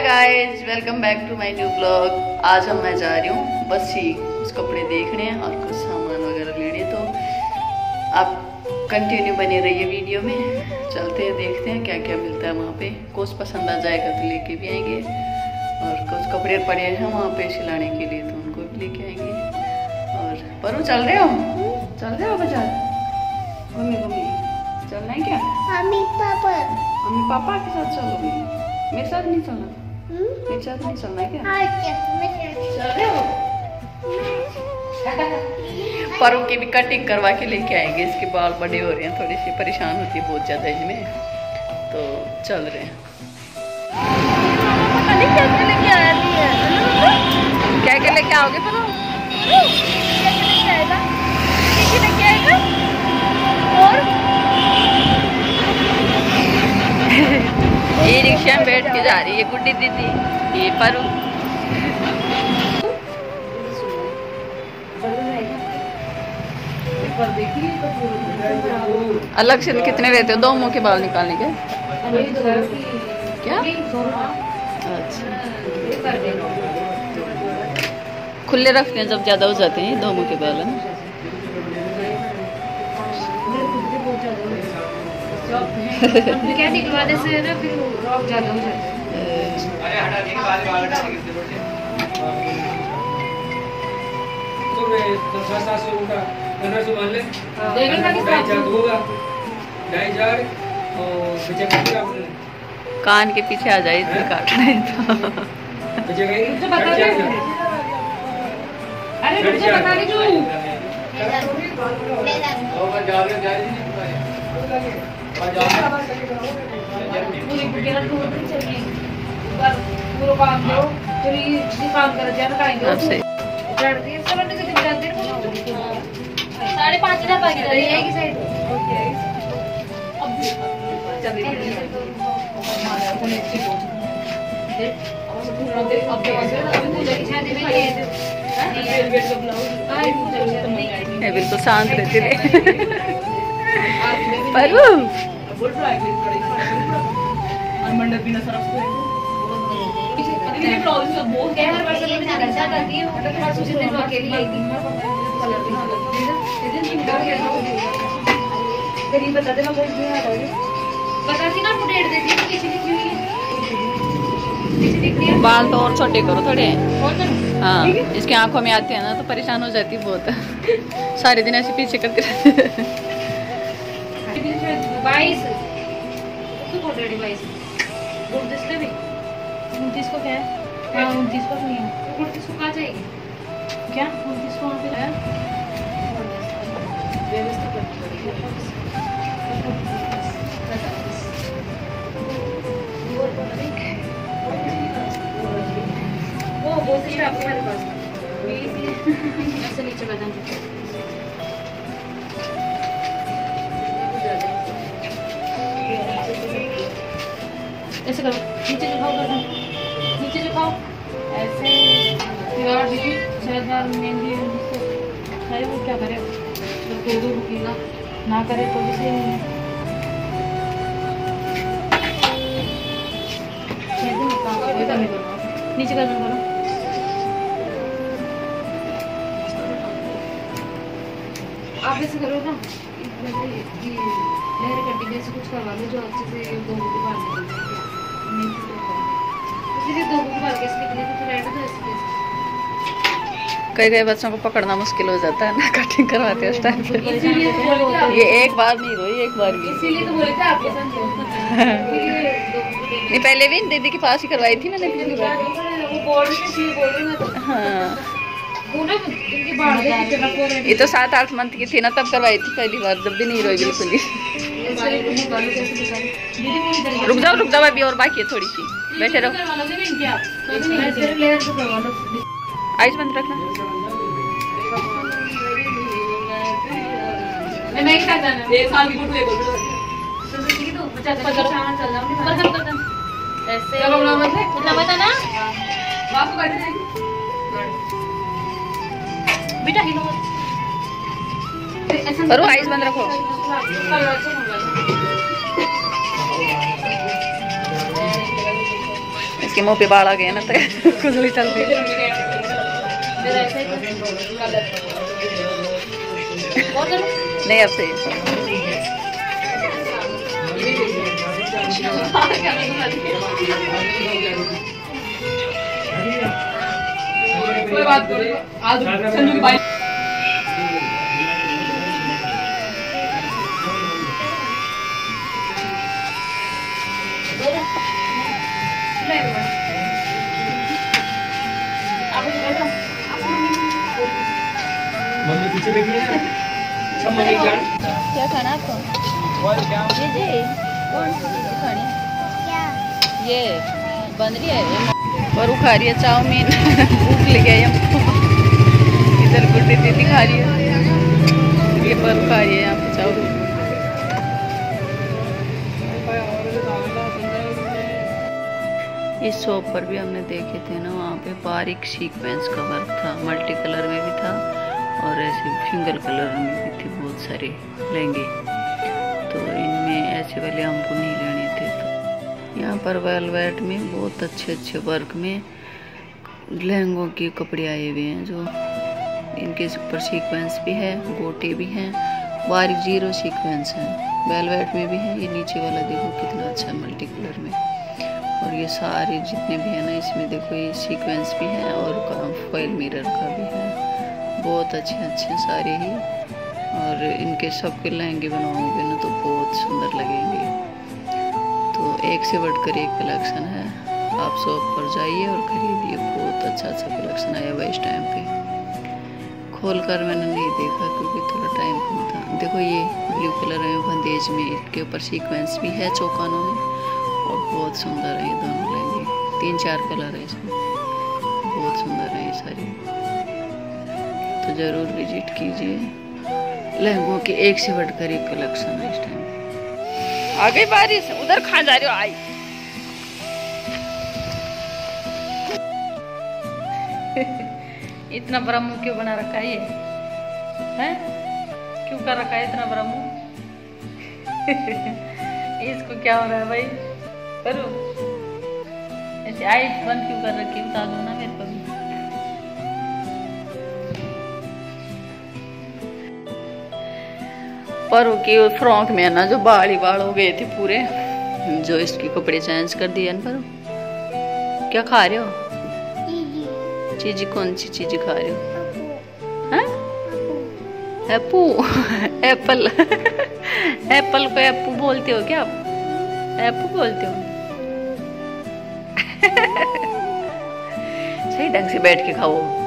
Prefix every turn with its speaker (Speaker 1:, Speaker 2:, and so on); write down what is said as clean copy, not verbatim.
Speaker 1: Guys, welcome back to my new blog. आज मैं जा रही हूँ बस ही कुछ कपड़े देखने हैं और कुछ सामान वगैरह लेने, तो आप कंटिन्यू बने रहिए वीडियो में। चलते हैं, देखते हैं क्या क्या मिलता है वहाँ पे। कुछ पसंद आ जाएगा तो लेके भी आएंगे, और कुछ कपड़े पड़े हैं वहाँ पे सिलाने के लिए तो उनको भी लेके आएंगे। और परू चल रहे हो बाजार? मम्मी चलना है क्या? मम्मी पापा के साथ चलोगे? मेरे साथ नहीं चलना? मेरे साथ नहीं चलना है क्या? चल रहे हो? परू की भी कटिंग करवा के लेके आएंगे। इसके बाल बड़े हो रहे हैं, थोड़ी सी परेशान होती है बहुत ज्यादा इनमें, तो चल रहे हैं। पता नहीं क्या क्या लेके आया है। क्या क्या लेके आओगे परू? लेके आएगा और ये रिक्शा में बैठ के जा रही है गुड्डी दीदी, ये परू। अलग से कितने लेते हो? 2 मुंह के बाल निकालने के? क्या? अच्छा, खुले रखते हैं जब ज्यादा हो जाते हैं 2 मुंह के बाल, है ना?
Speaker 2: क्या निकलवाने से ना फिर ज्यादा हो जाता है।
Speaker 1: कान के पीछे आ जाए इसमें काटना है बिल्कुल शांत रहते रहे। परू बाल तो और छोटे करो थोड़े। हाँ, इसकी आंखों में आते हैं ना तो परेशान हो जाती बहुत। सारे दिन ऐसे पीछे करते रहते।
Speaker 2: 29 को क्या है? 29 को नहीं है। 29 को कहाँ जाएगी? क्या 29 को वहाँ पे है? वो से आपके मेरे पास ऐसे नीचे बदन ऐसे करो, नीचे झुकाओ गर्दन, नीचे झुकाओ ऐसे। यार दीदी शायद मेहंदी है वो क्या करे, जब दो रुकीला ना करे तो भी सही नहीं है। नीचे गर्दन करो। आप ऐसे करो ना, लहर कटिंग ऐसे कुछ करवा लो जो अच्छे से 2 मुंह के बाल निकले, इसलिए 2 मुंह के बाल कैसे निकले तो रहना था ऐसे।
Speaker 1: कई बच्चों को पकड़ना मुश्किल हो जाता है ना कटिंग करवाते उस टाइम पे। ये एक बार नहीं रोई, एक बार भी।
Speaker 2: इसीलिए तो बोले थे आपके साथ।
Speaker 1: ये पहले भी दीदी के पास ही करवाई थी मैंने पिछली बार।
Speaker 2: वो बोल रही थी।
Speaker 1: हाँ, ये तो 7-8 मंथ की थी ना तब करवाई थी पहली बार, जब भी नहीं रोई बिल्कुल ही। रुक जाओ अभी और बाकी है थोड़ी सी, बैठे रहो। आइज बंद रखना।
Speaker 2: बेटा हिलो
Speaker 1: करो, आइज बंद रखो। इसके मुंह पे बाढ़ आ गया ना तो खुजली चल रही। नहीं अब सही
Speaker 2: कोई बात नहीं। आज संजू की बाइक
Speaker 3: मम्मी पीछे बैठी है ना, सब मम्मी जान।
Speaker 1: क्या खाना आपको? जी कौन सी चीज़ खानी? ये बन रही है और वो खा रही है चाउमीन। भूख लग गई हमको। इधर गुड्डी दीदी खा रही है, ये पर खा रही है यहाँ पे चाउमीन। इस शॉप पर भी हमने देखे थे ना, वहाँ पे बारीक सीक्वेंस का वर्क था, मल्टी कलर में भी था और ऐसे सिंगल कलर में भी थे बहुत सारे लहंगे। तो इनमें ऐसे वाले हमको नहीं लेने थे। तो यहाँ पर वेलवेट में बहुत अच्छे अच्छे वर्क में लहंगों के कपड़े आए हुए हैं, जो इनके ऊपर सीक्वेंस भी है, गोटे भी हैं, बारीक जीरो सीक्वेंस है, वेलवेट में भी है। ये नीचे वाला देखो कितना अच्छा मल्टी कलर में, और ये सारे जितने भी है ना इसमें देखो ये सीक्वेंस भी है और फॉइल मिरर का भी है। बहुत अच्छे सारे ही, और इनके सबके लहंगे बनवाओगे ना तो बहुत सुंदर लगेंगे। तो एक से बढ़कर एक कलेक्शन है, आप शॉप पर जाइए और खरीदिए। बहुत अच्छा कलेक्शन आया हुआ इस टाइम पे। खोल कर मैंने नहीं देखा क्योंकि थोड़ा टाइम कम था। देखो ये ब्लू कलर में बंदेज में, इसके ऊपर सीक्वेंस भी है चौकानों में, और बहुत सुंदर है ये दोनों लहंगे। 3-4 कलर है इसमें, बहुत सुंदर है ये सारे। तो ज़रूर विजिट कीजिए। लहंगों के एक से बढ़कर एक कलेक्शन है इस टाइम। आ गई बारिश, उधर कहाँ जा रहे हो? आई
Speaker 2: इतना बड़ा मुंह क्यों बना रखा है ये? हैं? क्यों कर रखा है इतना बड़ा मुंह? इसको क्या हो रहा है भाई? करो ऐसे आइस बंद क्यों कर रखी? बता दो ना मेरे को भी।
Speaker 1: पर की फ्रॉक में ना जो बाल ही बाल हो गए थे पूरे, जो इसके कपड़े चेंज कर दिए न। पर क्या खा रहे हो? चीज कौन सी चीज खा रहे हो? एप्पू एप्पल। एप्पल को एप्पू बोलते हो क्या आप? एप्पू बोलते हो? सही ढंग से बैठ के खाओ।